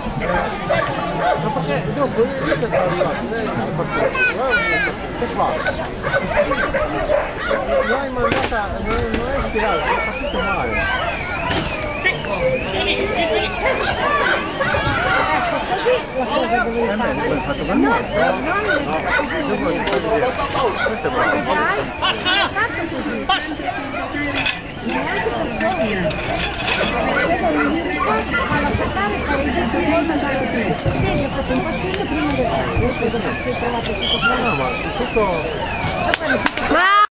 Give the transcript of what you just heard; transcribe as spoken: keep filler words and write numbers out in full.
Ma perché dopo io che sta arrivato, lei è partito, che fa? L'hai mandata, non, non è ispirato, è partito male. La cosa che devi fare. L'hai fatto per me? No, No, dopo ti fai vedere. Questo è bravo. fatto così. Neanche per sogno. Devo venire qua a lasciare poi il giorno andare qui. Ieri ho fatto un passaggio prima del taglio, che ho trovato tutto. No, ma tutto... Bravo!